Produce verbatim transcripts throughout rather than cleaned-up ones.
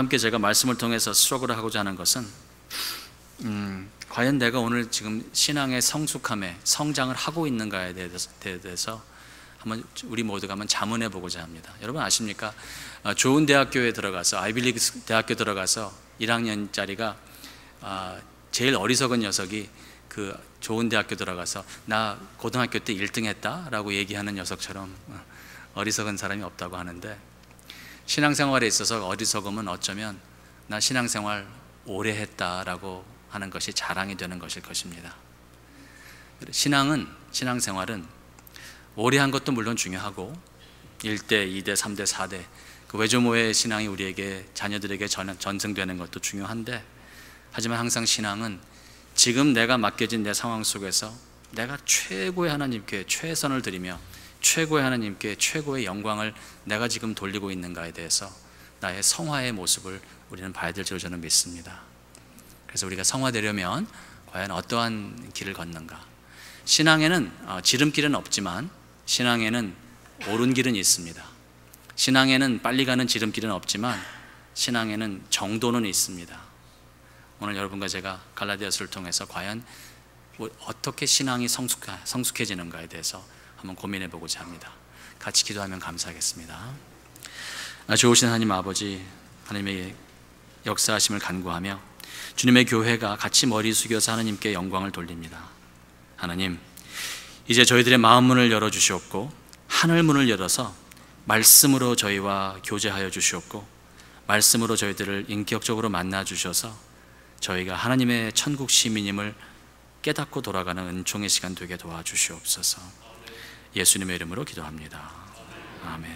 함께 제가 말씀을 통해서 스트러글을 하고자 하는 것은 음, 과연 내가 오늘 지금 신앙의 성숙함에 성장을 하고 있는가에 대해서, 대해서 한번 우리 모두가 한번 자문해 보고자 합니다. 여러분 아십니까? 어, 좋은 대학교에 들어가서 아이비리그 대학교 들어가서 일 학년짜리가 어, 제일 어리석은 녀석이 그 좋은 대학교 들어가서 나 고등학교 때 일 등 했다 라고 얘기하는 녀석처럼 어리석은 사람이 없다고 하는데, 신앙생활에 있어서 어리석음은 어쩌면 나 신앙생활 오래 했다라고 하는 것이 자랑이 되는 것일 것입니다. 신앙은, 신앙생활은 오래 한 것도 물론 중요하고 일 대, 이 대, 삼 대, 사 대 그 외조모의 신앙이 우리에게 자녀들에게 전, 전승되는 것도 중요한데, 하지만 항상 신앙은 지금 내가 맡겨진 내 상황 속에서 내가 최고의 하나님께 최선을 드리며 최고의 하나님께 최고의 영광을 내가 지금 돌리고 있는가에 대해서 나의 성화의 모습을 우리는 봐야 될 줄 저는 믿습니다. 그래서 우리가 성화되려면 과연 어떠한 길을 걷는가? 신앙에는 지름길은 없지만 신앙에는 옳은 길은 있습니다. 신앙에는 빨리 가는 지름길은 없지만 신앙에는 정도는 있습니다. 오늘 여러분과 제가 갈라디아서를 통해서 과연 어떻게 신앙이 성숙, 성숙해지는가에 대해서 한번 고민해 보고자 합니다. 같이 기도하면 감사하겠습니다. 좋으신 하나님 아버지, 하나님의 역사하심을 간구하며 주님의 교회가 같이 머리 숙여서 하나님께 영광을 돌립니다. 하나님, 이제 저희들의 마음 문을 열어주시옵고 하늘 문을 열어서 말씀으로 저희와 교제하여 주시옵고 말씀으로 저희들을 인격적으로 만나 주셔서 저희가 하나님의 천국 시민임을 깨닫고 돌아가는 은총의 시간 되게 도와주시옵소서. 예수님의 이름으로 기도합니다. 아멘.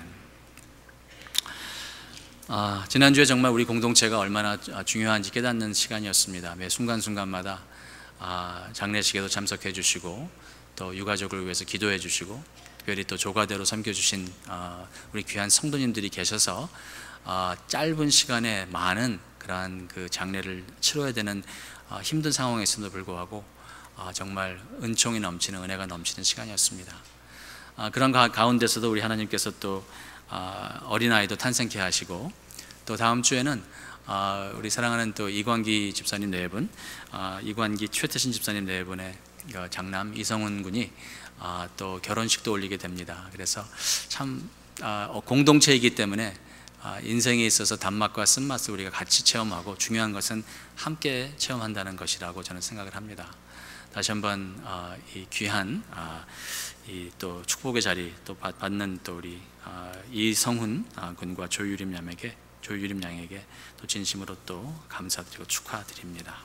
아, 지난주에 정말 우리 공동체가 얼마나 중요한지 깨닫는 시간이었습니다. 매 순간순간마다 아, 장례식에도 참석해 주시고 또 유가족을 위해서 기도해 주시고 특별히 또 조가대로 섬겨주신 아, 우리 귀한 성도님들이 계셔서 아, 짧은 시간에 많은 그러한 그 장례를 치러야 되는 아, 힘든 상황에서도 불구하고 아, 정말 은총이 넘치는, 은혜가 넘치는 시간이었습니다. 아, 그런 가, 가운데서도 우리 하나님께서 또 아, 어린아이도 탄생케 하시고 또 다음 주에는 아, 우리 사랑하는 또 이관기 집사님 네 분, 아, 이관기 최태신 집사님 네 분의 장남 이성훈 군이 아, 또 결혼식도 올리게 됩니다. 그래서 참 아, 공동체이기 때문에 아, 인생에 있어서 단맛과 쓴맛을 우리가 같이 체험하고 중요한 것은 함께 체험한다는 것이라고 저는 생각을 합니다. 다시 한번 아, 이 귀한 아, 이 또 축복의 자리 또 받는 또 우리 아, 이성훈 아, 군과 조유림 양에게 조유림 양에게 또 진심으로 또 감사드리고 축하드립니다.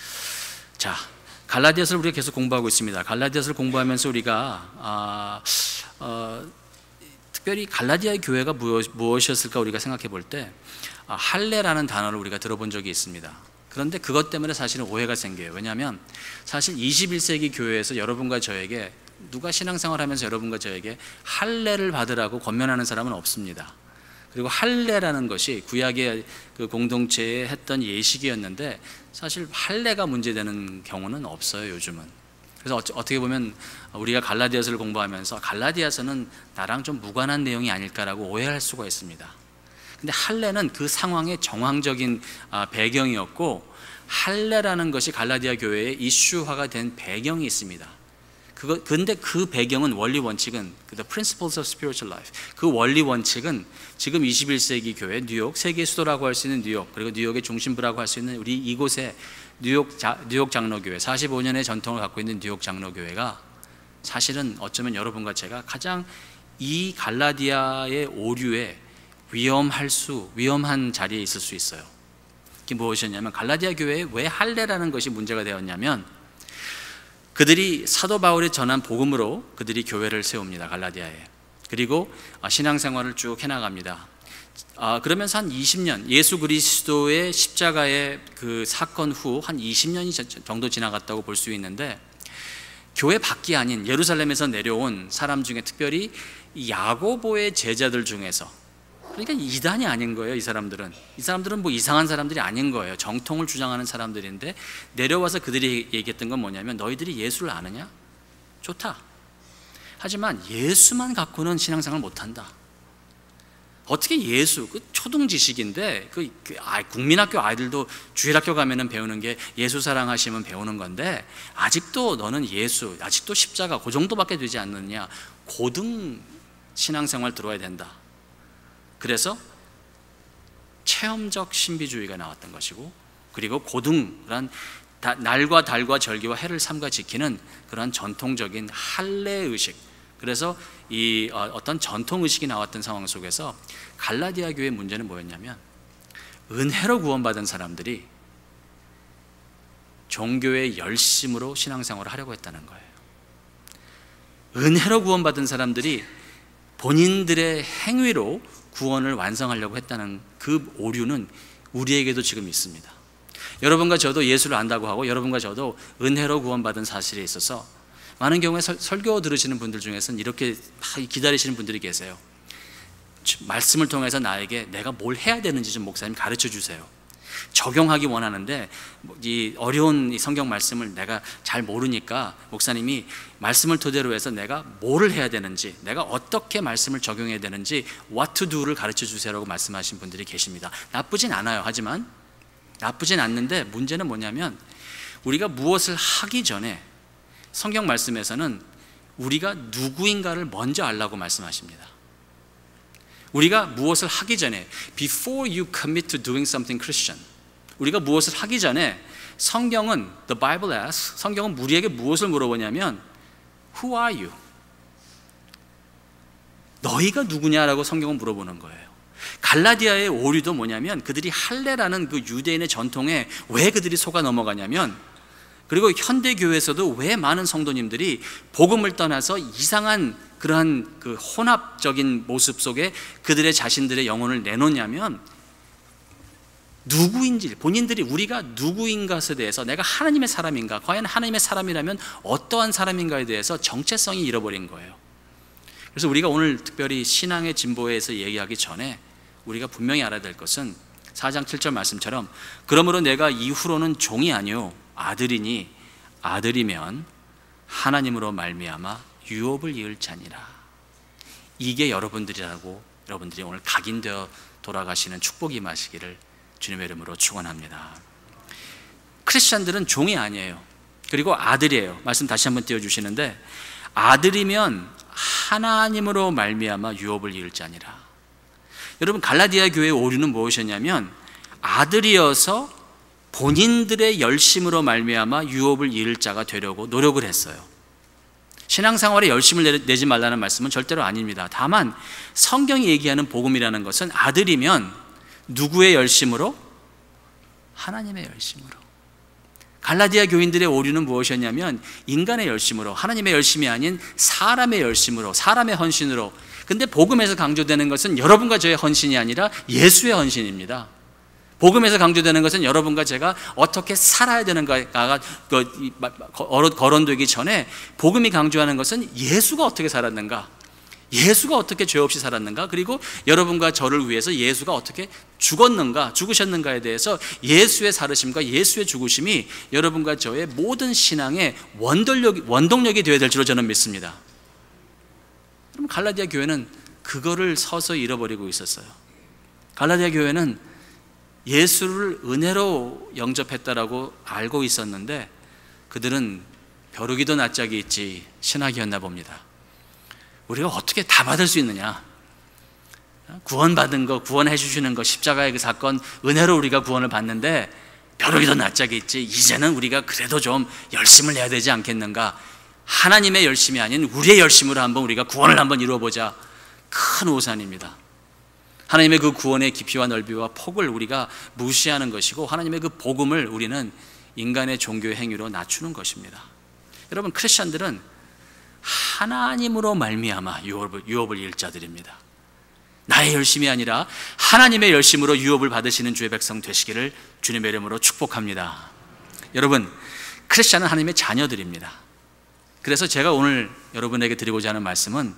자, 갈라디아서를 우리가 계속 공부하고 있습니다. 갈라디아서를 공부하면서 우리가 아, 어, 특별히 갈라디아의 교회가 무엇, 무엇이었을까 우리가 생각해 볼 때 아, 할례라는 단어를 우리가 들어본 적이 있습니다. 그런데 그것 때문에 사실은 오해가 생겨요. 왜냐하면 사실 이십일 세기 교회에서 여러분과 저에게 누가 신앙생활하면서 여러분과 저에게 할례를 받으라고 권면하는 사람은 없습니다. 그리고 할례라는 것이 구약의 그 공동체에 했던 예식이었는데 사실 할례가 문제되는 경우는 없어요, 요즘은. 그래서 어떻게 보면 우리가 갈라디아서를 공부하면서 갈라디아서는 나랑 좀 무관한 내용이 아닐까라고 오해할 수가 있습니다. 근데 할례는 그 상황의 정황적인 배경이었고 할례라는 것이 갈라디아 교회의 이슈화가 된 배경이 있습니다. 그거, 근데 그 배경은 원리 원칙은 The Principles of Spiritual Life, 그 원리 원칙은 지금 이십일 세기 교회 뉴욕, 세계 수도라고 할 수 있는 뉴욕, 그리고 뉴욕의 중심부라고 할 수 있는 우리 이곳에 뉴욕, 자, 뉴욕 장로교회, 사십오 년의 전통을 갖고 있는 뉴욕 장로교회가 사실은 어쩌면 여러분과 제가 가장 이 갈라디아의 오류에 위험할 수, 위험한 자리에 있을 수 있어요. 그게 무엇이었냐면 갈라디아 교회에 왜 할례라는 것이 문제가 되었냐면 그들이 사도 바울이 전한 복음으로 그들이 교회를 세웁니다. 갈라디아에. 그리고 신앙생활을 쭉 해나갑니다. 아, 그러면서 한 이십 년, 예수 그리스도의 십자가의 그 사건 후 한 이십 년이 정도 지나갔다고 볼 수 있는데 교회 밖이 아닌 예루살렘에서 내려온 사람 중에 특별히 야고보의 제자들 중에서, 그러니까 이단이 아닌 거예요. 이 사람들은 이 사람들은 뭐 이상한 사람들이 아닌 거예요. 정통을 주장하는 사람들인데 내려와서 그들이 얘기했던 건 뭐냐면 너희들이 예수를 아느냐? 좋다. 하지만 예수만 갖고는 신앙생활 못한다. 어떻게 예수, 그 초등 지식인데 그, 그 아, 국민학교 아이들도 주일학교 가면은 배우는 게 예수 사랑하시면 배우는 건데 아직도 너는 예수, 아직도 십자가 그 정도밖에 되지 않느냐. 고등 신앙생활 들어야 된다. 그래서 체험적 신비주의가 나왔던 것이고, 그리고 고등, 그런 날과 달과 절기와 해를 삼가 지키는 그런 전통적인 할례 의식, 그래서 이 어떤 전통 의식이 나왔던 상황 속에서 갈라디아 교회의 문제는 뭐였냐면, 은혜로 구원받은 사람들이 종교의 열심으로 신앙생활을 하려고 했다는 거예요. 은혜로 구원받은 사람들이 본인들의 행위로 구원을 완성하려고 했다는 그 오류는 우리에게도 지금 있습니다. 여러분과 저도 예수를 안다고 하고 여러분과 저도 은혜로 구원받은 사실에 있어서 많은 경우에 설, 설교 들으시는 분들 중에서는 이렇게 기다리시는 분들이 계세요. 말씀을 통해서 나에게 내가 뭘 해야 되는지 좀 목사님 가르쳐 주세요. 적용하기 원하는데 이 어려운 이 성경 말씀을 내가 잘 모르니까 목사님이 말씀을 토대로 해서 내가 뭐를 해야 되는지, 내가 어떻게 말씀을 적용해야 되는지 what to do를 가르쳐 주세요라고 말씀하신 분들이 계십니다. 나쁘진 않아요. 하지만 나쁘진 않는데 문제는 뭐냐면, 우리가 무엇을 하기 전에 성경 말씀에서는 우리가 누구인가를 먼저 알라고 말씀하십니다. 우리가 무엇을 하기 전에 before you commit to doing something Christian, 우리가 무엇을 하기 전에 성경은 the Bible asks, 성경은 우리에게 무엇을 물어보냐면 who are you? 너희가 누구냐라고 성경은 물어보는 거예요. 갈라디아의 오류도 뭐냐면, 그들이 할례라는 그 유대인의 전통에 왜 그들이 속아 넘어가냐면, 그리고 현대교회에서도 왜 많은 성도님들이 복음을 떠나서 이상한 그러한 그 혼합적인 모습 속에 그들의 자신들의 영혼을 내놓냐면, 누구인지, 본인들이 우리가 누구인 것에 대해서, 내가 하나님의 사람인가, 과연 하나님의 사람이라면 어떠한 사람인가에 대해서 정체성이 잃어버린 거예요. 그래서 우리가 오늘 특별히 신앙의 진보에서 얘기하기 전에 우리가 분명히 알아야 될 것은 사 장 칠 절 말씀처럼, 그러므로 내가 이후로는 종이 아니요 아들이니 아들이면 하나님으로 말미암아 유업을 이을 자니라. 이게 여러분들이라고, 여러분들이 오늘 각인되어 돌아가시는 축복이 임하시기를 주님의 이름으로 축원합니다. 크리스찬들은 종이 아니에요. 그리고 아들이에요. 말씀 다시 한번 띄워주시는데, 아들이면 하나님으로 말미암아 유업을 이을 자니라. 여러분, 갈라디아 교회의 오류는 무엇이었냐면, 아들이어서 본인들의 열심으로 말미암아 유업을 이을 자가 되려고 노력을 했어요. 신앙생활에 열심을 내지 말라는 말씀은 절대로 아닙니다. 다만 성경이 얘기하는 복음이라는 것은 아들이면 누구의 열심으로? 하나님의 열심으로. 갈라디아 교인들의 오류는 무엇이었냐면, 인간의 열심으로, 하나님의 열심이 아닌 사람의 열심으로, 사람의 헌신으로. 근데 복음에서 강조되는 것은 여러분과 저의 헌신이 아니라 예수의 헌신입니다. 복음에서 강조되는 것은 여러분과 제가 어떻게 살아야 되는가가 거론되기 전에, 복음이 강조하는 것은 예수가 어떻게 살았는가, 예수가 어떻게 죄 없이 살았는가, 그리고 여러분과 저를 위해서 예수가 어떻게 죽었는가, 죽으셨는가에 대해서 예수의 살으심과 예수의 죽으심이 여러분과 저의 모든 신앙의 원동력이, 원동력이 되어야 될 줄로 저는 믿습니다. 그럼 갈라디아 교회는 그거를 서서히 잃어버리고 있었어요. 갈라디아 교회는 예수를 은혜로 영접했다라고 알고 있었는데, 그들은 벼룩이도 낯짝이 있지 신학이었나 봅니다. 우리가 어떻게 다 받을 수 있느냐, 구원받은 거, 구원해 주시는 거, 십자가의 그 사건, 은혜로 우리가 구원을 받는데 벼룩이도 낯짝이 있지, 이제는 우리가 그래도 좀 열심을 해야 되지 않겠는가, 하나님의 열심이 아닌 우리의 열심으로 한번 우리가 구원을 한번 이루어보자. 큰 오산입니다. 하나님의 그 구원의 깊이와 넓이와 폭을 우리가 무시하는 것이고, 하나님의 그 복음을 우리는 인간의 종교의 행위로 낮추는 것입니다. 여러분, 크리스천들은 하나님으로 말미암아 유업을, 유업을 이을 자들입니다. 나의 열심이 아니라 하나님의 열심으로 유업을 받으시는 주의 백성 되시기를 주님의 이름으로 축복합니다. 여러분, 크리스천은 하나님의 자녀들입니다. 그래서 제가 오늘 여러분에게 드리고자 하는 말씀은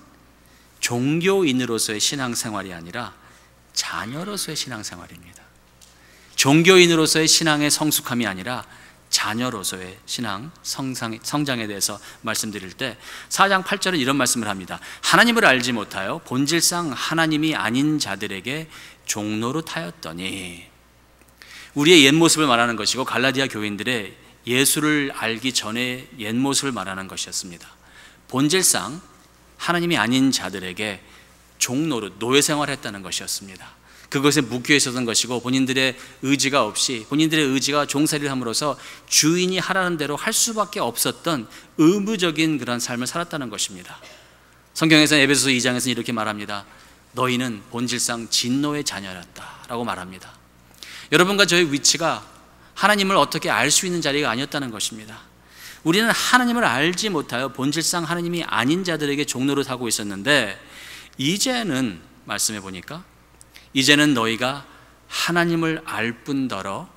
종교인으로서의 신앙생활이 아니라 자녀로서의 신앙생활입니다. 종교인으로서의 신앙의 성숙함이 아니라 자녀로서의 신앙 성장, 성장에 대해서 말씀드릴 때 사 장 팔 절에 이런 말씀을 합니다. 하나님을 알지 못하여 본질상 하나님이 아닌 자들에게 종노릇하였더니, 우리의 옛 모습을 말하는 것이고 갈라디아 교인들의 예수를 알기 전에 옛 모습을 말하는 것이었습니다. 본질상 하나님이 아닌 자들에게 종노릇, 노예 생활했다는 것이었습니다. 그것에 묶여 있었던 것이고 본인들의 의지가 없이, 본인들의 의지가 종살이를 함으로써 주인이 하라는 대로 할 수밖에 없었던 의무적인 그런 삶을 살았다는 것입니다. 성경에서 에베소서 이 장에서는 이렇게 말합니다. 너희는 본질상 진노의 자녀였다 라고 말합니다. 여러분과 저의 위치가 하나님을 어떻게 알 수 있는 자리가 아니었다는 것입니다. 우리는 하나님을 알지 못하여 본질상 하나님이 아닌 자들에게 종노릇하고 있었는데, 이제는 말씀해 보니까 이제는 너희가 하나님을 알 뿐더러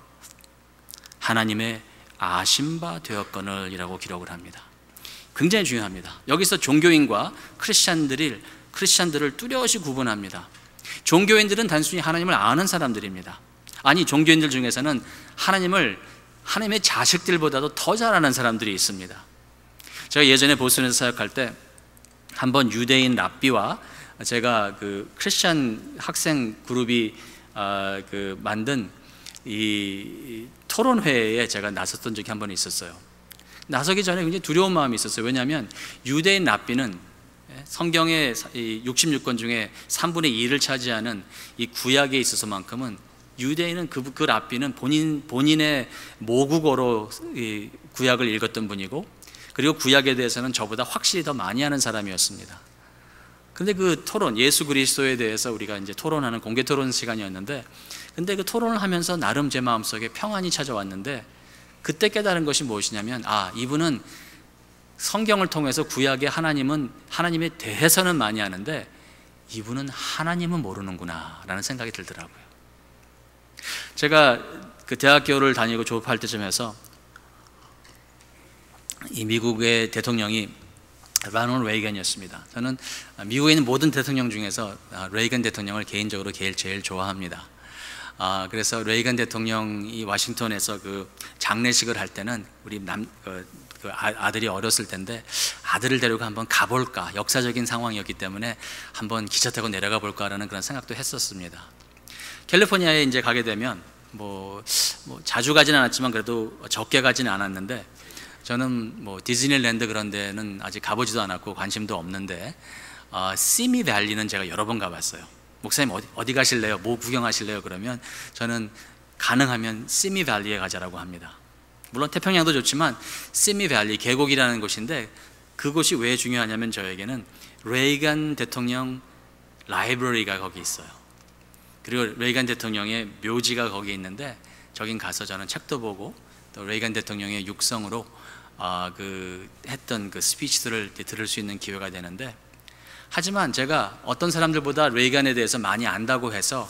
하나님의 아신 바 되었거늘 이라고 기록을 합니다. 굉장히 중요합니다. 여기서 종교인과 크리스찬들이, 크리스찬들을 뚜렷이 구분합니다. 종교인들은 단순히 하나님을 아는 사람들입니다. 아니, 종교인들 중에서는 하나님을 하나님의 자식들보다도 더 잘 아는 사람들이 있습니다. 제가 예전에 보스턴에서 사역할 때 한번 유대인 랍비와 제가 그 크리스찬 학생 그룹이 어, 그 만든 이 토론회에 제가 나섰던 적이 한 번 있었어요. 나서기 전에 굉장히 두려운 마음이 있었어요. 왜냐하면 유대인 랍비는 성경의 육십육 권 중에 삼분의 이를 차지하는 이 구약에 있어서만큼은 유대인은 그, 그 랍비는 본인, 본인의 모국어로 이 구약을 읽었던 분이고, 그리고 구약에 대해서는 저보다 확실히 더 많이 아는 사람이었습니다. 근데 그 토론, 예수 그리스도에 대해서 우리가 이제 토론하는 공개 토론 시간이었는데, 근데 그 토론을 하면서 나름 제 마음속에 평안이 찾아왔는데, 그때 깨달은 것이 무엇이냐면, 아, 이분은 성경을 통해서 구약의 하나님은, 하나님에 대해서는 많이 아는데 이분은 하나님은 모르는구나 라는 생각이 들더라고요. 제가 그 대학교를 다니고 졸업할 때쯤에서 이 미국의 대통령이 라널드 레이건이었습니다. 저는 미국에 있는 모든 대통령 중에서 레이건 대통령을 개인적으로 제일, 제일 좋아합니다. 아, 그래서 레이건 대통령이 워싱턴에서 그 장례식을 할 때는 우리 남, 그, 그 아들이 어렸을 텐데 아들을 데리고 한번 가볼까, 역사적인 상황이었기 때문에 한번 기차 타고 내려가 볼까라는 그런 생각도 했었습니다. 캘리포니아에 이제 가게 되면 뭐, 뭐 자주 가지는 않았지만 그래도 적게 가지는 않았는데, 저는 뭐 디즈니랜드 그런 데는 아직 가보지도 않았고 관심도 없는데 어, 시미 밸리는 제가 여러 번 가봤어요. 목사님 어디, 어디 가실래요? 뭐 구경하실래요? 그러면 저는 가능하면 시미 밸리에 가자라고 합니다. 물론 태평양도 좋지만 시미 밸리 계곡이라는 곳인데, 그곳이 왜 중요하냐면 저에게는 레이건 대통령 라이브러리가 거기 있어요. 그리고 레이건 대통령의 묘지가 거기 있는데, 저긴 가서 저는 책도 보고 또 레이건 대통령의 육성으로 어, 그 했던 그 스피치들을 들을 수 있는 기회가 되는데, 하지만 제가 어떤 사람들보다 레이건에 대해서 많이 안다고 해서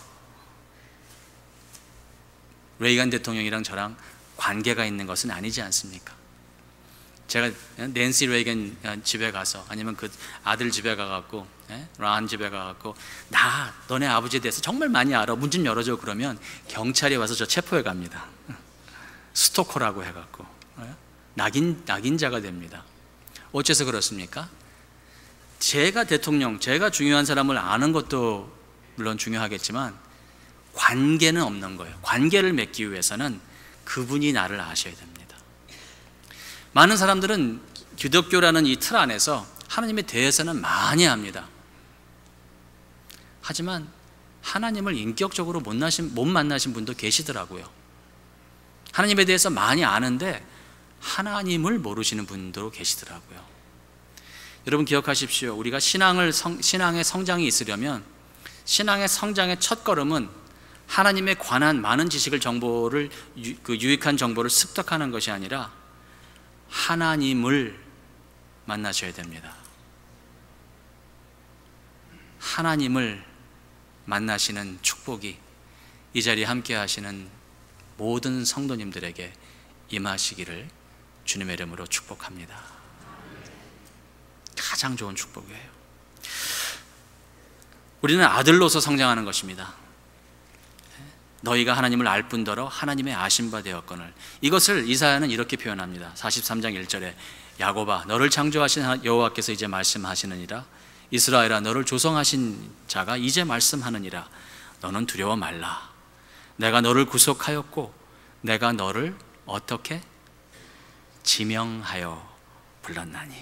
레이건 대통령이랑 저랑 관계가 있는 것은 아니지 않습니까? 제가 낸시 레이건 집에 가서, 아니면 그 아들 집에 가갖고, 란 집에 가갖고, 나 너네 아버지에 대해서 정말 많이 알아, 문 좀 열어줘 그러면 경찰이 와서 저 체포해 갑니다. 스토커라고 해갖고 낙인, 낙인자가 됩니다. 어째서 그렇습니까? 제가 대통령, 제가 중요한 사람을 아는 것도 물론 중요하겠지만 관계는 없는 거예요. 관계를 맺기 위해서는 그분이 나를 아셔야 됩니다. 많은 사람들은 기독교라는 이 틀 안에서 하나님에 대해서는 많이 압니다. 하지만 하나님을 인격적으로 못 만나신, 못 만나신 분도 계시더라고요. 하나님에 대해서 많이 아는데 하나님을 모르시는 분도 계시더라고요. 여러분 기억하십시오. 우리가 신앙을 성, 신앙의 성장이 있으려면, 신앙의 성장의 첫 걸음은 하나님에 관한 많은 지식을, 정보를, 유, 그 유익한 정보를 습득하는 것이 아니라 하나님을 만나셔야 됩니다. 하나님을 만나시는 축복이 이 자리에 함께 하시는 모든 성도님들에게 임하시기를 주님의 이름으로 축복합니다. 가장 좋은 축복이에요. 우리는 아들로서 성장하는 것입니다. 너희가 하나님을 알 뿐더러 하나님의 아신 바 되었거늘. 이것을 이사야는 이렇게 표현합니다. 사십삼 장 일 절에 야곱아 너를 창조하신 여호와께서 이제 말씀하시느니라. 이스라엘아 너를 조성하신 자가 이제 말씀하느니라. 너는 두려워 말라. 내가 너를 구속하였고 내가 너를 어떻게 지명하여 불렀나니.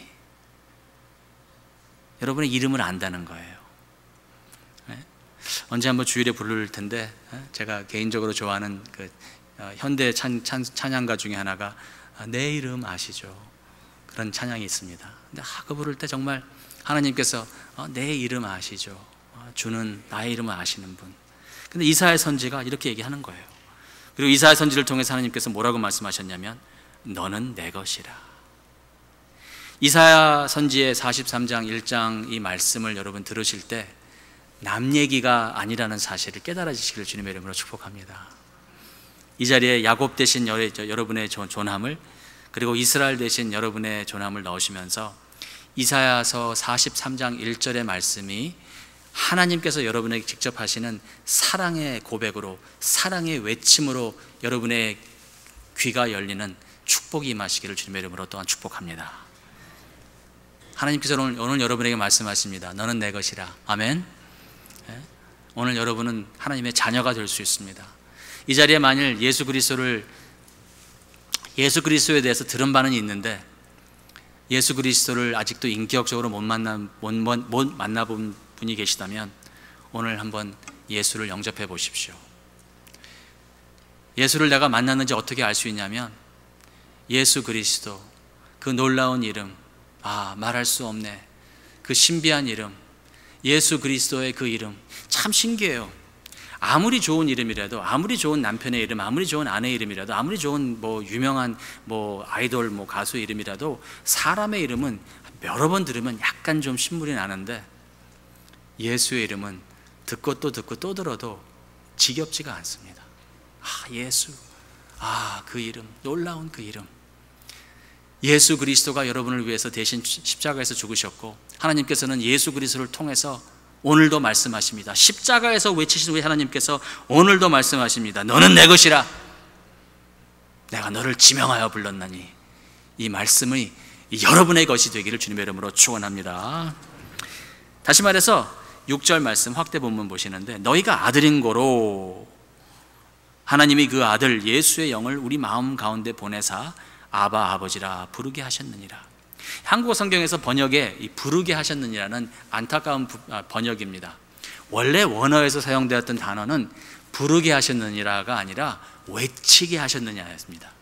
여러분의 이름을 안다는 거예요. 네? 언제 한번 주일에 부를 텐데 제가 개인적으로 좋아하는 그 현대 찬, 찬, 찬양가 중에 하나가 내 이름 아시죠? 그런 찬양이 있습니다. 근데 그 부를 때 정말 하나님께서 내 이름 아시죠? 주는 나의 이름을 아시는 분. 근데 이사야 선지가 이렇게 얘기하는 거예요. 그리고 이사야 선지를 통해서 하나님께서 뭐라고 말씀하셨냐면 너는 내 것이라. 이사야 선지의 사십삼 장 일 장 이 말씀을 여러분 들으실 때 남 얘기가 아니라는 사실을 깨달아지시기를 주님의 이름으로 축복합니다. 이 자리에 야곱 대신 여러분의 존함을, 그리고 이스라엘 대신 여러분의 존함을 넣으시면서 이사야서 사십삼 장 일 절의 말씀이 하나님께서 여러분에게 직접 하시는 사랑의 고백으로, 사랑의 외침으로 여러분의 귀가 열리는 축복이 임하시기를 주님의 이름으로 또한 축복합니다. 하나님께서 오늘, 오늘 여러분에게 말씀하십니다. 너는 내 것이라. 아멘. 네? 오늘 여러분은 하나님의 자녀가 될 수 있습니다. 이 자리에 만일 예수 그리스도를 예수 그리스도에 대해서 들은 바는 있는데 예수 그리스도를 아직도 인격적으로 못 만나 못, 못 만나본 분이 계시다면 오늘 한번 예수를 영접해 보십시오. 예수를 내가 만났는지 어떻게 알 수 있냐면 예수 그리스도 그 놀라운 이름, 아 말할 수 없네, 그 신비한 이름, 예수 그리스도의 그 이름 참 신기해요. 아무리 좋은 이름이라도, 아무리 좋은 남편의 이름, 아무리 좋은 아내의 이름이라도, 아무리 좋은 뭐 유명한 뭐 아이돌 뭐 가수 이름이라도 사람의 이름은 여러 번 들으면 약간 좀 신물이 나는데 예수의 이름은 듣고 또 듣고 또 들어도 지겹지가 않습니다. 아 예수, 아 그 이름, 놀라운 그 이름. 예수 그리스도가 여러분을 위해서 대신 십자가에서 죽으셨고 하나님께서는 예수 그리스도를 통해서 오늘도 말씀하십니다. 십자가에서 외치신 우리 하나님께서 오늘도 말씀하십니다. 너는 내 것이라. 내가 너를 지명하여 불렀나니. 이 말씀이 여러분의 것이 되기를 주님의 이름으로 축원합니다. 다시 말해서 육 절 말씀 확대 본문 보시는데 너희가 아들인 고로 하나님이 그 아들 예수의 영을 우리 마음 가운데 보내사 아바 아버지라 부르게 하셨느니라. 한국어 성경에서 번역에 이 부르게 하셨느니라는 안타까운 번역입니다. 원래 원어에서 사용되었던 단어는 부르게 하셨느니라가 아니라 외치게 하셨느냐였습니다.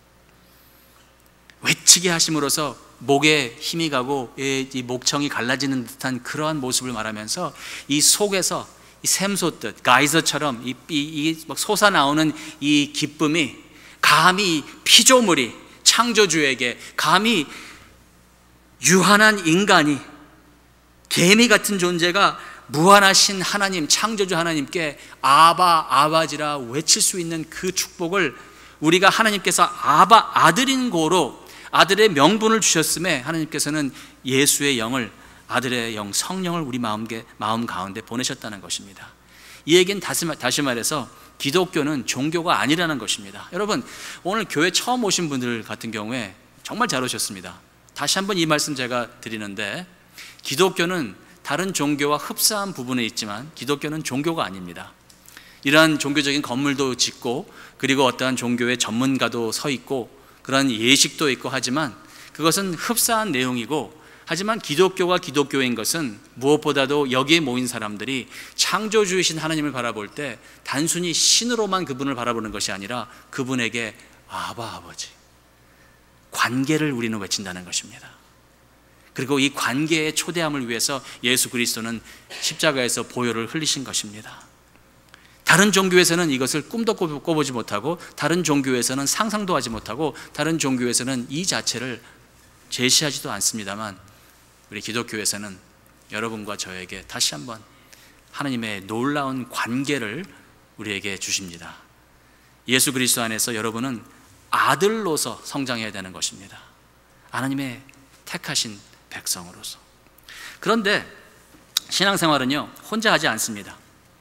외치게 하심으로써 목에 힘이 가고 이 목청이 갈라지는 듯한 그러한 모습을 말하면서 이 속에서 이 샘솟듯 가이저처럼 이, 이, 이 솟아나오는 이 기쁨이 감히 피조물이 창조주에게, 감히 유한한 인간이, 개미 같은 존재가 무한하신 하나님, 창조주 하나님께 아바 아바지라 외칠 수 있는 그 축복을 우리가 하나님께서 아바 아들인 고로 아들의 명분을 주셨음에 하나님께서는 예수의 영을, 아들의 영 성령을 우리 마음, 마음 가운데 보내셨다는 것입니다. 이 얘기는 다시, 다시 말해서 기독교는 종교가 아니라는 것입니다. 여러분 오늘 교회 처음 오신 분들 같은 경우에 정말 잘 오셨습니다. 다시 한번 이 말씀 제가 드리는데 기독교는 다른 종교와 흡사한 부분에 있지만 기독교는 종교가 아닙니다. 이러한 종교적인 건물도 짓고 그리고 어떠한 종교의 전문가도 서 있고 그런 예식도 있고 하지만 그것은 흡사한 내용이고, 하지만 기독교가 기독교인 것은 무엇보다도 여기에 모인 사람들이 창조주이신 하나님을 바라볼 때 단순히 신으로만 그분을 바라보는 것이 아니라 그분에게 아바 아버지, 관계를 우리는 외친다는 것입니다. 그리고 이 관계의 초대함을 위해서 예수 그리스도는 십자가에서 보혈을 흘리신 것입니다. 다른 종교에서는 이것을 꿈도 꿔보지 못하고, 다른 종교에서는 상상도 하지 못하고, 다른 종교에서는 이 자체를 제시하지도 않습니다만 우리 기독교에서는 여러분과 저에게 다시 한번 하나님의 놀라운 관계를 우리에게 주십니다. 예수 그리스도 안에서 여러분은 아들로서 성장해야 되는 것입니다. 하나님의 택하신 백성으로서. 그런데 신앙생활은요 혼자 하지 않습니다.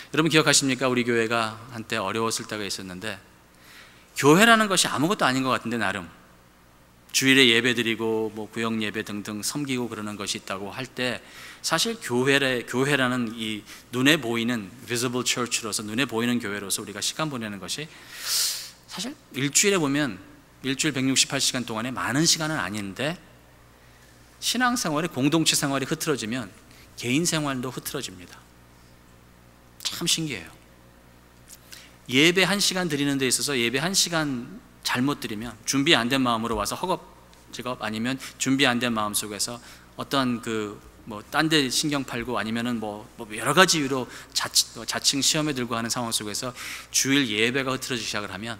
여러분 기억하십니까? 우리 교회가 한때 어려웠을 때가 있었는데, 교회라는 것이 아무것도 아닌 것 같은데 나름 주일에 예배드리고 뭐 구역 예배 등등 섬기고 그러는 것이 있다고 할 때, 사실 교회래, 교회라는 이 눈에 보이는 visible church로서, 눈에 보이는 교회로서 우리가 시간 보내는 것이 사실 일주일에 보면 일주일 백육십팔 시간 동안에 많은 시간은 아닌데, 신앙생활에 공동체 생활이 흐트러지면 개인 생활도 흐트러집니다. 참 신기해요. 예배 한 시간 드리는 데 있어서 예배 한 시간 잘못 드리면, 준비 안 된 마음으로 와서 허겁지겁, 아니면 준비 안 된 마음 속에서 어떤 그 뭐 딴 데 신경 팔고, 아니면은 뭐, 뭐 여러 가지 이유로 자치, 자칭 시험에 들고 하는 상황 속에서 주일 예배가 흐트러지기 시작을 하면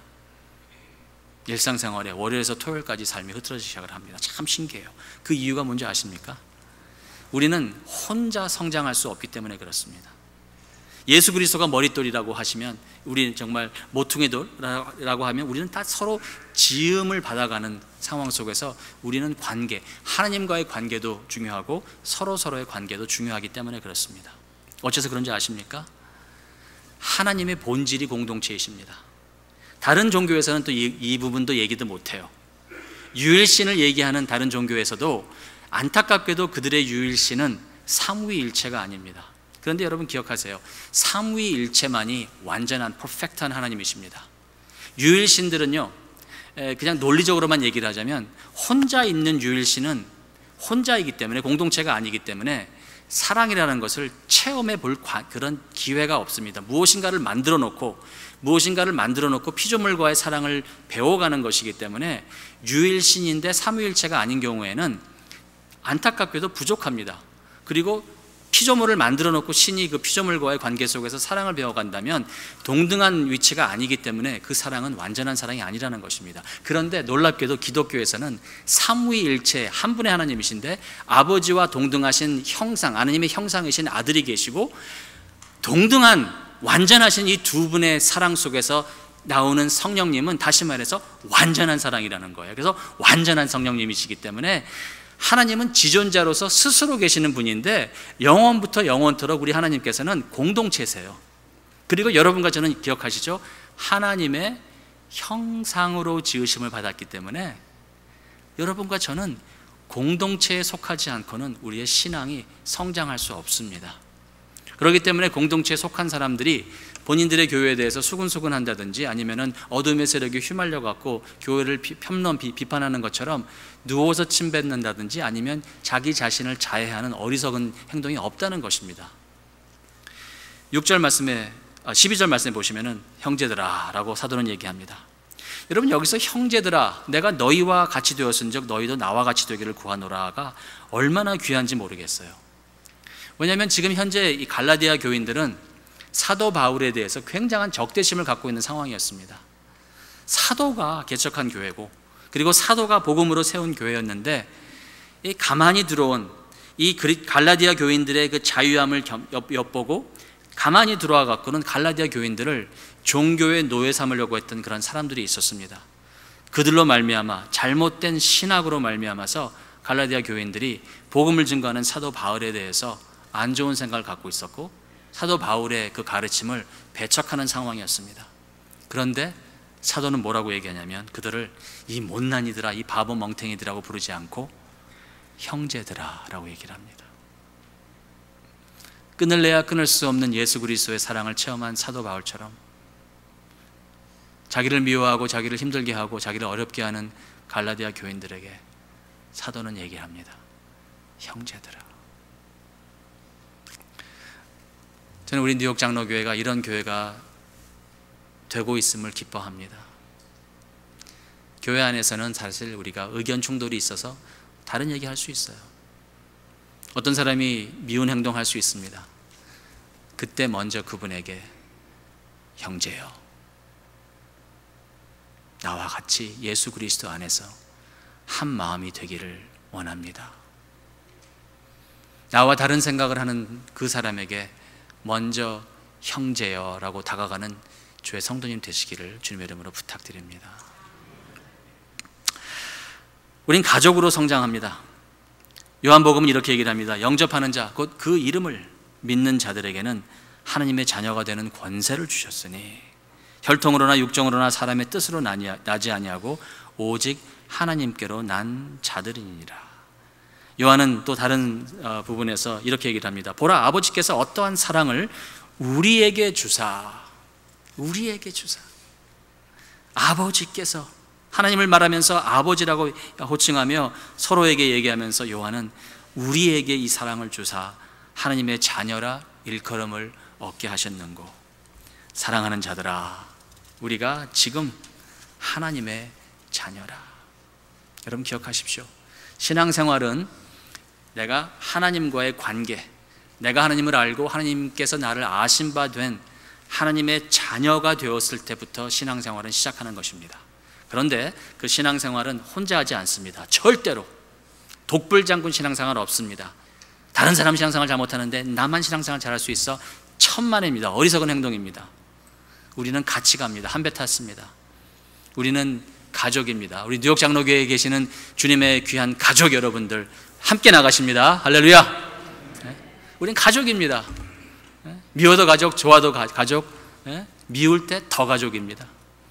일상생활에 월요일에서 토요일까지 삶이 흐트러지기 시작을 합니다. 참 신기해요. 그 이유가 뭔지 아십니까? 우리는 혼자 성장할 수 없기 때문에 그렇습니다. 예수 그리스도가 머릿돌이라고 하시면, 우리는 정말 모퉁이 돌이라고 하면, 우리는 다 서로 지음을 받아가는 상황 속에서 우리는 관계, 하나님과의 관계도 중요하고 서로 서로의 관계도 중요하기 때문에 그렇습니다. 어째서 그런지 아십니까? 하나님의 본질이 공동체이십니다. 다른 종교에서는 또 이 이 부분도 얘기도 못해요. 유일신을 얘기하는 다른 종교에서도 안타깝게도 그들의 유일신은 삼위일체가 아닙니다. 그런데 여러분 기억하세요. 삼위일체만이 완전한 퍼펙트한 하나님이십니다. 유일신들은요, 그냥 논리적으로만 얘기를 하자면, 혼자 있는 유일신은 혼자이기 때문에, 공동체가 아니기 때문에 사랑이라는 것을 체험해 볼 그런 기회가 없습니다. 무엇인가를 만들어 놓고 무엇인가를 만들어 놓고 피조물과의 사랑을 배워가는 것이기 때문에, 유일신인데 삼위일체가 아닌 경우에는 안타깝게도 부족합니다. 그리고 피조물을 만들어 놓고 신이 그 피조물과의 관계 속에서 사랑을 배워간다면 동등한 위치가 아니기 때문에 그 사랑은 완전한 사랑이 아니라는 것입니다. 그런데 놀랍게도 기독교에서는 삼위일체 한 분의 하나님이신데, 아버지와 동등하신 형상, 하나님의 형상이신 아들이 계시고, 동등한 완전하신 이 두 분의 사랑 속에서 나오는 성령님은 다시 말해서 완전한 사랑이라는 거예요. 그래서 완전한 성령님이시기 때문에 하나님은 지존자로서 스스로 계시는 분인데, 영원부터 영원토록 우리 하나님께서는 공동체세요. 그리고 여러분과 저는 기억하시죠? 하나님의 형상으로 지으심을 받았기 때문에 여러분과 저는 공동체에 속하지 않고는 우리의 신앙이 성장할 수 없습니다. 그렇기 때문에 공동체에 속한 사람들이 본인들의 교회에 대해서 수근수근 한다든지, 아니면은 어둠의 세력이 휘말려 갖고 교회를 폄론 비판하는 것처럼 누워서 침 뱉는다든지, 아니면 자기 자신을 자해하는 어리석은 행동이 없다는 것입니다. 육 절 말씀에, 십이 절 말씀에 보시면은 형제들아 라고 사도는 얘기합니다. 여러분, 여기서 형제들아, 내가 너희와 같이 되었은즉 너희도 나와 같이 되기를 구하노라가 얼마나 귀한지 모르겠어요. 왜냐하면 지금 현재 이 갈라디아 교인들은 사도 바울에 대해서 굉장한 적대심을 갖고 있는 상황이었습니다. 사도가 개척한 교회고, 그리고 사도가 복음으로 세운 교회였는데, 이 가만히 들어온 이 갈라디아 교인들의 그 자유함을 엿보고 가만히 들어와 갖고는 갈라디아 교인들을 종교의 노예 삼으려고 했던 그런 사람들이 있었습니다. 그들로 말미암아, 잘못된 신학으로 말미암아서 갈라디아 교인들이 복음을 증거하는 사도 바울에 대해서 안 좋은 생각을 갖고 있었고, 사도 바울의 그 가르침을 배척하는 상황이었습니다. 그런데 사도는 뭐라고 얘기하냐면, 그들을 이 못난이들아, 이 바보 멍탱이들하고 부르지 않고 형제들아 라고 얘기를 합니다. 끊을래야 끊을 수 없는 예수 그리스도의 사랑을 체험한 사도 바울처럼 자기를 미워하고 자기를 힘들게 하고 자기를 어렵게 하는 갈라디아 교인들에게 사도는 얘기를 합니다. 형제들아. 저는 우리 뉴욕 장로교회가 이런 교회가 되고 있음을 기뻐합니다. 교회 안에서는 사실 우리가 의견 충돌이 있어서 다른 얘기 할 수 있어요. 어떤 사람이 미운 행동할 수 있습니다. 그때 먼저 그분에게 형제여, 나와 같이 예수 그리스도 안에서 한 마음이 되기를 원합니다. 나와 다른 생각을 하는 그 사람에게 먼저 형제여 라고 다가가는 주의 성도님 되시기를 주님의 이름으로 부탁드립니다. 우린 가족으로 성장합니다. 요한복음은 이렇게 얘기를 합니다. 영접하는 자, 곧 그 이름을 믿는 자들에게는 하나님의 자녀가 되는 권세를 주셨으니 혈통으로나 육정으로나 사람의 뜻으로 나지 아니하고 오직 하나님께로 난 자들이니라. 요한은 또 다른 부분에서 이렇게 얘기를 합니다. 보라, 아버지께서 어떠한 사랑을 우리에게 주사, 우리에게 주사. 아버지께서, 하나님을 말하면서 아버지라고 호칭하며 서로에게 얘기하면서 요한은 우리에게 이 사랑을 주사 하나님의 자녀라 일컬음을 얻게 하셨는고. 사랑하는 자들아, 우리가 지금 하나님의 자녀라. 여러분 기억하십시오. 신앙생활은 내가 하나님과의 관계, 내가 하나님을 알고 하나님께서 나를 아신 바 된 하나님의 자녀가 되었을 때부터 신앙생활은 시작하는 것입니다. 그런데 그 신앙생활은 혼자 하지 않습니다. 절대로 독불장군 신앙생활 없습니다. 다른 사람 신앙생활 잘 못하는데 나만 신앙생활 잘할 수 있어? 천만입니다. 어리석은 행동입니다. 우리는 같이 갑니다. 한 배 탔습니다. 우리는 가족입니다. 우리 뉴욕 장로교회에 계시는 주님의 귀한 가족 여러분들 함께 나가십니다. 할렐루야. 우린 가족입니다. 미워도 가족, 좋아도 가족, 미울 때 더 가족입니다.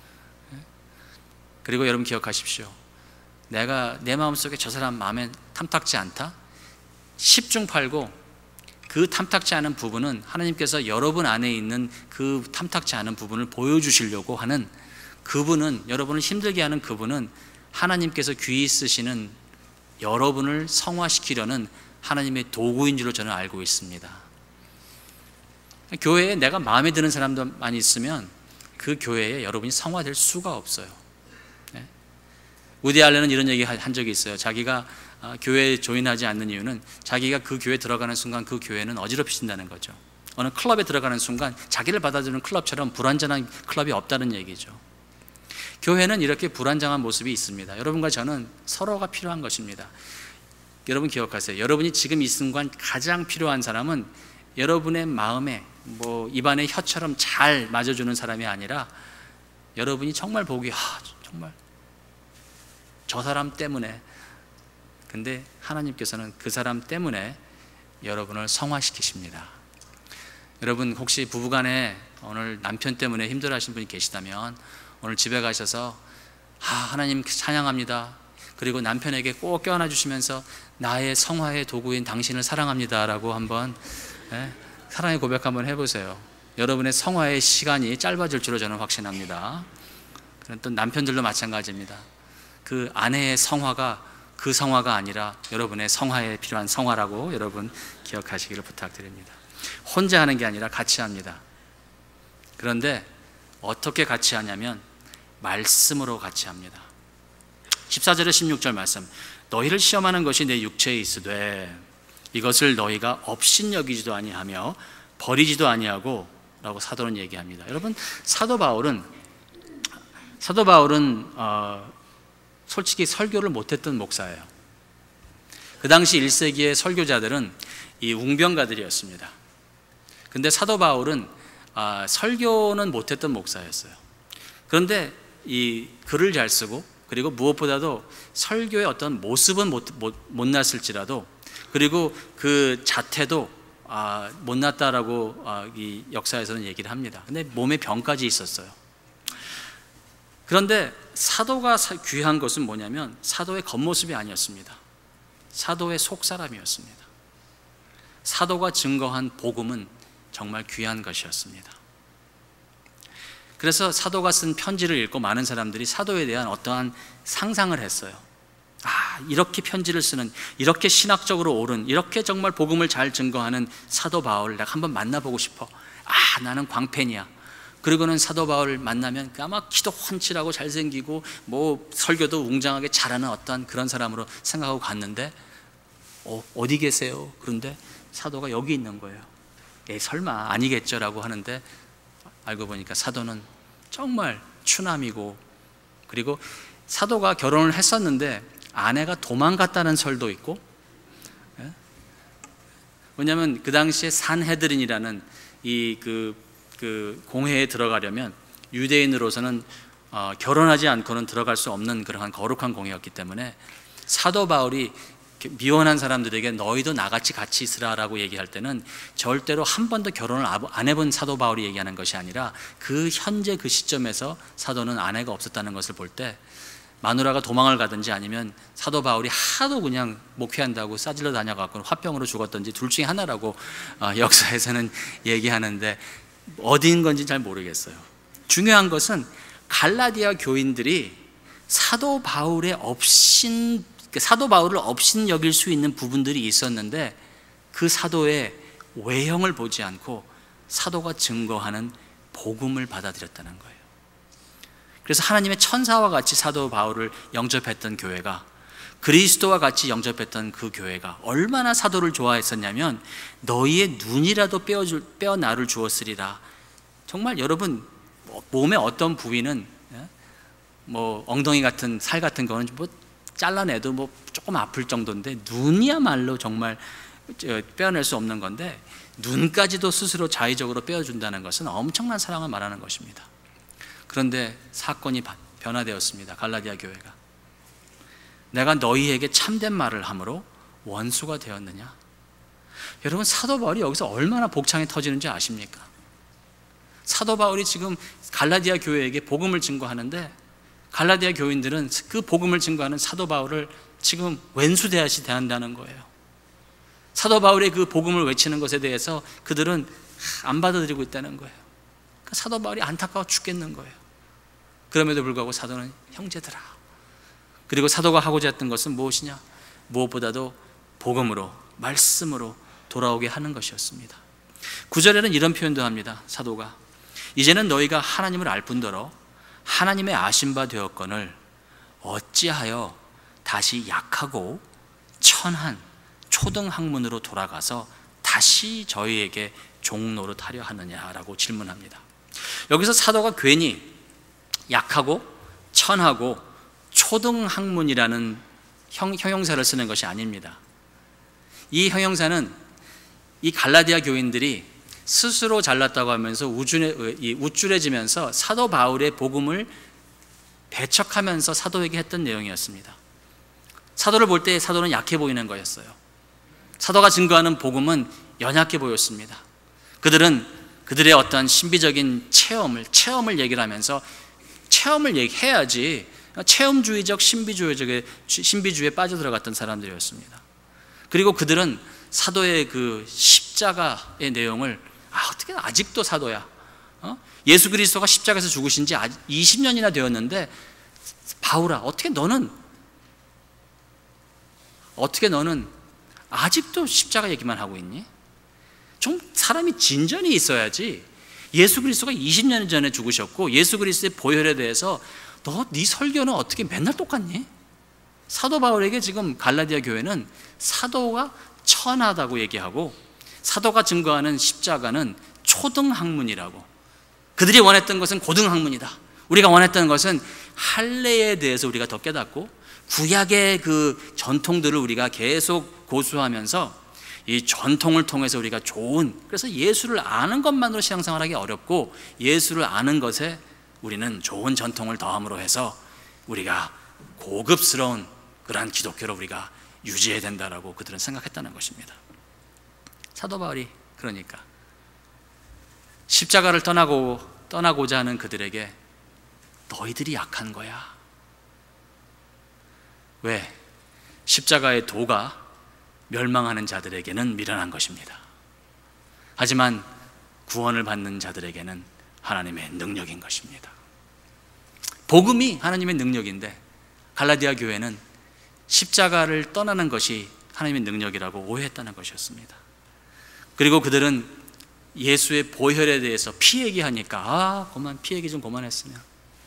그리고 여러분 기억하십시오. 내가 내 마음속에 저 사람 마음에 탐탁지 않다? 십중팔구 그 탐탁지 않은 부분은 하나님께서 여러분 안에 있는 그 탐탁지 않은 부분을 보여주시려고 하는, 그분은, 여러분을 힘들게 하는 그분은 하나님께서 귀히 쓰시는, 여러분을 성화시키려는 하나님의 도구인 줄로 저는 알고 있습니다. 교회에 내가 마음에 드는 사람들만 있으면 그 교회에 여러분이 성화될 수가 없어요. 네? 우디 알렌은 이런 얘기 한 적이 있어요. 자기가 교회에 조인하지 않는 이유는 자기가 그 교회에 들어가는 순간 그 교회는 어지럽혀진다는 거죠. 어느 클럽에 들어가는 순간 자기를 받아주는 클럽처럼 불완전한 클럽이 없다는 얘기죠. 교회는 이렇게 불완전한 모습이 있습니다. 여러분과 저는 서로가 필요한 것입니다. 여러분 기억하세요. 여러분이 지금 이 순간 가장 필요한 사람은 여러분의 마음에 뭐 입안의 혀처럼 잘 맞아주는 사람이 아니라 여러분이 정말 보기, 아, 정말 저 사람 때문에, 근데 하나님께서는 그 사람 때문에 여러분을 성화시키십니다. 여러분 혹시 부부간에 오늘 남편 때문에 힘들어하시는 분이 계시다면 오늘 집에 가셔서 아, 하나님 찬양합니다. 그리고 남편에게 꼭 껴안아 주시면서 나의 성화의 도구인 당신을 사랑합니다 라고 한번 예, 사랑의 고백 한번 해보세요. 여러분의 성화의 시간이 짧아질 줄로 저는 확신합니다. 또 남편들도 마찬가지입니다. 그 아내의 성화가 그 성화가 아니라 여러분의 성화에 필요한 성화라고 여러분 기억하시기를 부탁드립니다. 혼자 하는 게 아니라 같이 합니다. 그런데 어떻게 같이 하냐면 말씀으로 같이 합니다. 십사 절에 십육 절 말씀, 너희를 시험하는 것이 내 육체에 있으되 이것을 너희가 업신여기지도 아니하며 버리지도 아니하고 라고 사도는 얘기합니다. 여러분 사도 바울은 사도 바울은 어, 솔직히 설교를 못했던 목사예요. 그 당시 일 세기의 설교자들은 이 웅병가들이었습니다. 근데 사도 바울은 아, 설교는 못했던 목사였어요. 그런데 이 글을 잘 쓰고 그리고 무엇보다도 설교의 어떤 모습은 못, 못, 못났을지라도 그리고 그 자태도 아, 못났다라고 아, 이 역사에서는 얘기를 합니다. 근데 몸에 병까지 있었어요. 그런데 사도가 귀한 것은 뭐냐면 사도의 겉모습이 아니었습니다. 사도의 속사람이었습니다. 사도가 증거한 복음은 정말 귀한 것이었습니다. 그래서 사도가 쓴 편지를 읽고 많은 사람들이 사도에 대한 어떠한 상상을 했어요. 아, 이렇게 편지를 쓰는, 이렇게 신학적으로 옳은, 이렇게 정말 복음을 잘 증거하는 사도 바울 내가 한번 만나보고 싶어. 아, 나는 광팬이야. 그리고는 사도 바울 만나면 아마 키도 훤칠하고 잘생기고 뭐 설교도 웅장하게 잘하는 어떤 그런 사람으로 생각하고 갔는데 어, 어디 계세요? 그런데 사도가 여기 있는 거예요. 에 설마 아니겠죠 라고 하는데 알고 보니까 사도는 정말 추남이고, 그리고 사도가 결혼을 했었는데 아내가 도망갔다는 설도 있고, 왜냐하면 그 당시에 산헤드린이라는 이 그 그 공회에 들어가려면 유대인으로서는 어, 결혼하지 않고는 들어갈 수 없는 그러한 거룩한 공회였기 때문에 사도 바울이 미혼한 사람들에게 너희도 나같이 같이 있으라라고 얘기할 때는 절대로 한 번도 결혼을 안 해본 사도 바울이 얘기하는 것이 아니라 그 현재 그 시점에서 사도는 아내가 없었다는 것을 볼 때 마누라가 도망을 가든지 아니면 사도 바울이 하도 그냥 목회한다고 싸질러 다녀갖고 화병으로 죽었든지 둘 중에 하나라고 역사에서는 얘기하는데 어디인 건지 잘 모르겠어요. 중요한 것은 갈라디아 교인들이 사도 바울의 업신, 사도 바울을 업신 여길 수 있는 부분들이 있었는데 그 사도의 외형을 보지 않고 사도가 증거하는 복음을 받아들였다는 거예요. 그래서 하나님의 천사와 같이 사도 바울을 영접했던 교회가, 그리스도와 같이 영접했던 그 교회가 얼마나 사도를 좋아했었냐면 너희의 눈이라도 빼어줄, 빼어나를 주었으리라. 정말 여러분 몸의 어떤 부위는 뭐 엉덩이 같은 살 같은 거는 뭐 잘라내도 뭐 조금 아플 정도인데 눈이야말로 정말 빼어낼 수 없는 건데 눈까지도 스스로 자의적으로 빼어준다는 것은 엄청난 사랑을 말하는 것입니다. 그런데 사건이 변화되었습니다. 갈라디아 교회가. 내가 너희에게 참된 말을 함으로 원수가 되었느냐? 여러분 사도 바울이 여기서 얼마나 복창이 터지는지 아십니까? 사도 바울이 지금 갈라디아 교회에게 복음을 증거하는데 갈라디아 교인들은 그 복음을 증거하는 사도 바울을 지금 왼수 대하시 대한다는 거예요. 사도 바울의 그 복음을 외치는 것에 대해서 그들은 안 받아들이고 있다는 거예요. 그러니까 사도 바울이 안타까워 죽겠는 거예요. 그럼에도 불구하고 사도는 형제들아. 그리고 사도가 하고자 했던 것은 무엇이냐? 무엇보다도 복음으로, 말씀으로 돌아오게 하는 것이었습니다. 구 절에는 이런 표현도 합니다. 사도가 이제는 너희가 하나님을 알 뿐더러 하나님의 아신 바 되었거늘 어찌하여 다시 약하고 천한 초등학문으로 돌아가서 다시 저희에게 종노릇 하려 하느냐라고 질문합니다. 여기서 사도가 괜히 약하고 천하고 초등학문이라는 형, 형용사를 쓰는 것이 아닙니다. 이 형용사는 이 갈라디아 교인들이 스스로 잘났다고 하면서 우쭐해, 우쭐해지면서 사도 바울의 복음을 배척하면서 사도에게 했던 내용이었습니다. 사도를 볼 때 사도는 약해 보이는 거였어요. 사도가 증거하는 복음은 연약해 보였습니다. 그들은 그들의 어떤 신비적인 체험을 체험을 얘기를 하면서 체험을 얘기해야지 체험주의적 신비주의적의 신비주의에 빠져들어갔던 사람들이었습니다. 그리고 그들은 사도의 그 십자가의 내용을 아, 어떻게 아직도 사도야? 어? 예수 그리스도가 십자가에서 죽으신 지 이십 년이나 되었는데 바울아, 어떻게 너는 어떻게 너는 아직도 십자가 얘기만 하고 있니? 좀 사람이 진전이 있어야지. 예수 그리스도가 이십 년 전에 죽으셨고 예수 그리스도의 보혈에 대해서 너 네 설교는 어떻게 맨날 똑같니? 사도 바울에게 지금 갈라디아 교회는 사도가 천하다고 얘기하고 사도가 증거하는 십자가는 초등학문이라고, 그들이 원했던 것은 고등학문이다. 우리가 원했던 것은 할례에 대해서 우리가 더 깨닫고 구약의 그 전통들을 우리가 계속 고수하면서 이 전통을 통해서 우리가 좋은, 그래서 예수를 아는 것만으로 신앙생활하기 어렵고 예수를 아는 것에 우리는 좋은 전통을 더함으로 해서 우리가 고급스러운 그러한 기독교를 우리가 유지해야 된다라고 그들은 생각했다는 것입니다. 사도 바울이 그러니까 십자가를 떠나고 떠나고자 하는 그들에게 너희들이 약한 거야. 왜? 십자가의 도가 멸망하는 자들에게는 미련한 것입니다. 하지만 구원을 받는 자들에게는 하나님의 능력인 것입니다. 복음이 하나님의 능력인데 갈라디아 교회는 십자가를 떠나는 것이 하나님의 능력이라고 오해했다는 것이었습니다. 그리고 그들은 예수의 보혈에 대해서 피 얘기하니까 아, 그만 피 얘기 좀 그만했으면,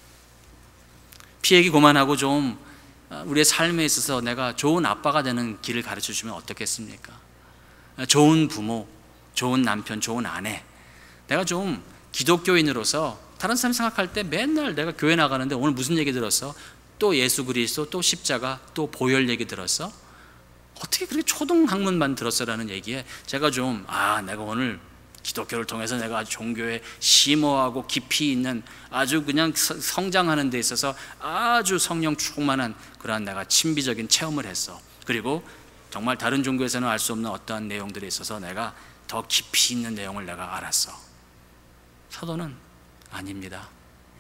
피 얘기 그만하고 좀 우리의 삶에 있어서 내가 좋은 아빠가 되는 길을 가르쳐 주면 어떻겠습니까? 좋은 부모, 좋은 남편, 좋은 아내, 내가 좀 기독교인으로서 다른 사람 생각할 때 맨날 내가 교회 나가는데 오늘 무슨 얘기 들었어? 또 예수 그리스도, 또 십자가, 또 보혈 얘기 들었어? 어떻게 그렇게 초등학문만 들었어라는 얘기에 제가 좀 아, 내가 오늘 기독교를 통해서 내가 종교에 심오하고 깊이 있는 아주 그냥 성장하는 데 있어서 아주 성령 충만한 그러한 내가 신비적인 체험을 했어. 그리고 정말 다른 종교에서는 알 수 없는 어떠한 내용들에 있어서 내가 더 깊이 있는 내용을 내가 알았어. 사도는 아닙니다.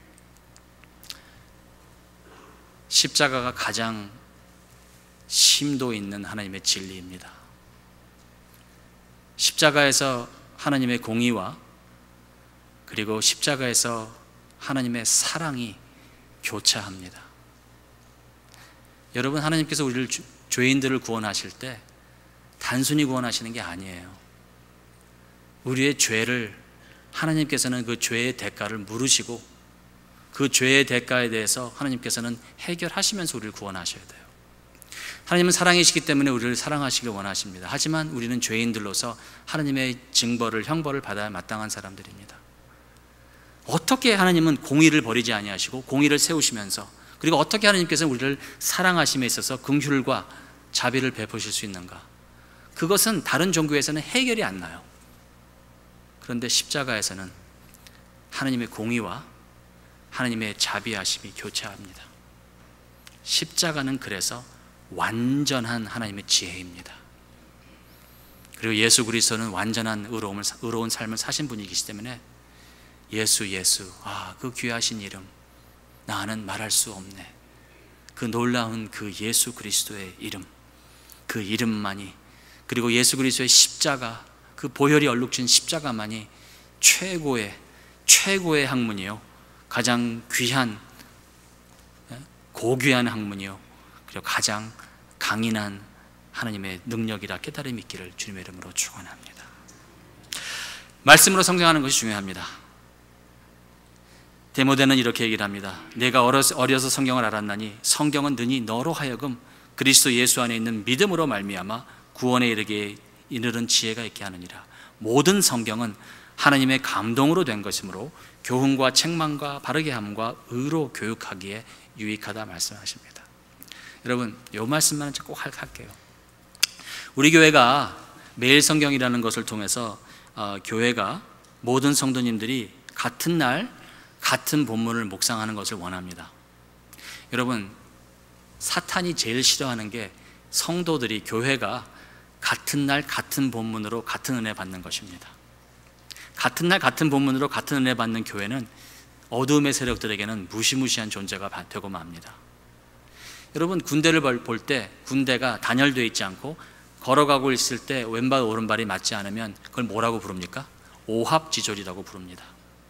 십자가가 가장 심도 있는 하나님의 진리입니다. 십자가에서 하나님의 공의와 그리고 십자가에서 하나님의 사랑이 교차합니다. 여러분, 하나님께서 우리를 죄인들을 구원하실 때 단순히 구원하시는 게 아니에요. 우리의 죄를 하나님께서는 그 죄의 대가를 물으시고 그 죄의 대가에 대해서 하나님께서는 해결하시면서 우리를 구원하셔야 돼요. 하나님은 사랑이시기 때문에 우리를 사랑하시길 원하십니다. 하지만 우리는 죄인들로서 하나님의 징벌을, 형벌을 받아야 마땅한 사람들입니다. 어떻게 하나님은 공의를 버리지 아니하시고 공의를 세우시면서, 그리고 어떻게 하나님께서는 우리를 사랑하심에 있어서 긍휼과 자비를 베푸실 수 있는가? 그것은 다른 종교에서는 해결이 안 나요. 그런데 십자가에서는 하나님의 공의와 하나님의 자비하심이 교차합니다. 십자가는 그래서 완전한 하나님의 지혜입니다. 그리고 예수 그리스도는 완전한 의로움을, 의로운 삶을 사신 분이기 때문에 예수 예수, 아, 그 귀하신 이름, 나는 말할 수 없네. 그 놀라운 그 예수 그리스도의 이름, 그 이름만이, 그리고 예수 그리스도의 십자가, 그 보혈이 얼룩진 십자가만이 최고의 최고의 학문이요, 가장 귀한 고귀한 학문이요, 그리고 가장 강인한 하나님의 능력이라 깨달음이 있기를 주님의 이름으로 축원합니다. 말씀으로 성장하는 것이 중요합니다. 디모데는 이렇게 얘기를 합니다. 내가 어려서 성경을 알았나니 성경은 능히 너로 하여금 그리스도 예수 안에 있는 믿음으로 말미암아 구원에 이르게 이르는 지혜가 있게 하느니라. 모든 성경은 하나님의 감동으로 된 것이므로 교훈과 책망과 바르게 함과 의로 교육하기에 유익하다 말씀하십니다. 여러분, 이 말씀만 꼭 할게요. 우리 교회가 매일 성경이라는 것을 통해서 어, 교회가 모든 성도님들이 같은 날 같은 본문을 묵상하는 것을 원합니다. 여러분, 사탄이 제일 싫어하는 게 성도들이, 교회가 같은 날 같은 본문으로 같은 은혜 받는 것입니다. 같은 날 같은 본문으로 같은 은혜 받는 교회는 어두움의 세력들에게는 무시무시한 존재가 되고 맙니다. 여러분, 군대를 볼 때 군대가 단열되어 있지 않고 걸어가고 있을 때 왼발 오른발이 맞지 않으면 그걸 뭐라고 부릅니까? 오합지졸이라고 부릅니다.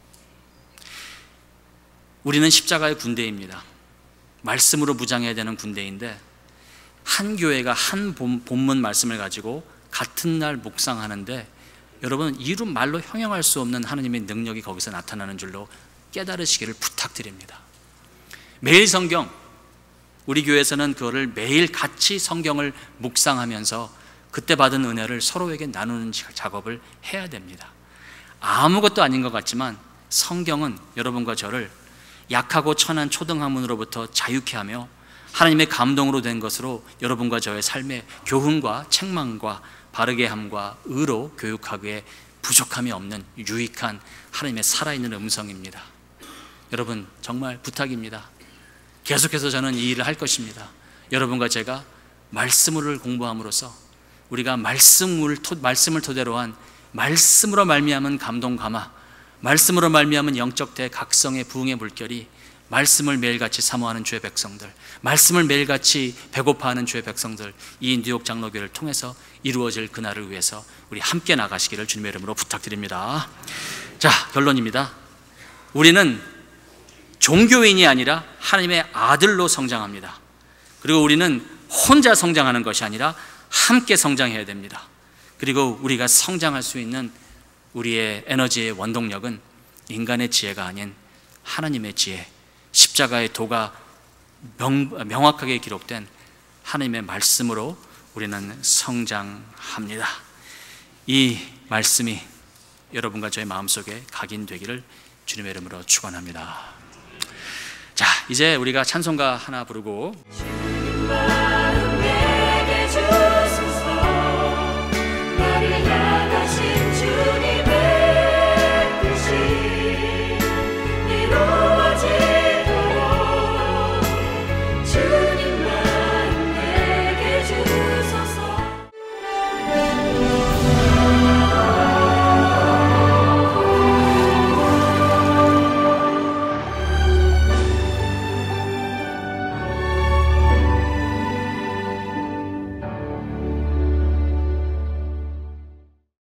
우리는 십자가의 군대입니다. 말씀으로 무장해야 되는 군대인데, 한 교회가 한 본문 말씀을 가지고 같은 날 묵상하는데, 여러분, 이루 말로 형용할 수 없는 하나님의 능력이 거기서 나타나는 줄로 깨달으시기를 부탁드립니다. 매일 성경, 우리 교회에서는 그거를 매일 같이 성경을 묵상하면서 그때 받은 은혜를 서로에게 나누는 작업을 해야 됩니다. 아무것도 아닌 것 같지만 성경은 여러분과 저를 약하고 천한 초등학문으로부터 자유케 하며 하나님의 감동으로 된 것으로 여러분과 저의 삶의 교훈과 책망과 바르게 함과 의로 교육하기에 부족함이 없는 유익한 하나님의 살아있는 음성입니다. 여러분, 정말 부탁입니다. 계속해서 저는 이 일을 할 것입니다. 여러분과 제가 말씀을 공부함으로써 우리가 말씀을, 말씀을 토대로 한 말씀으로 말미암은 감동 감화, 말씀으로 말미암은 영적 대각성의 부흥의 물결이 말씀을 매일같이 사모하는 주의 백성들, 말씀을 매일같이 배고파하는 주의 백성들, 이 뉴욕 장로교를 통해서 이루어질 그날을 위해서 우리 함께 나가시기를 주님의 이름으로 부탁드립니다. 자, 결론입니다. 우리는 종교인이 아니라 하나님의 아들로 성장합니다. 그리고 우리는 혼자 성장하는 것이 아니라 함께 성장해야 됩니다. 그리고 우리가 성장할 수 있는 우리의 에너지의 원동력은 인간의 지혜가 아닌 하나님의 지혜, 십자가의 도가 명, 명확하게 기록된 하나님의 말씀으로 우리는 성장합니다. 이 말씀이 여러분과 저의 마음속에 각인되기를 주님의 이름으로 축원합니다. 자, 이제 우리가 찬송가 하나 부르고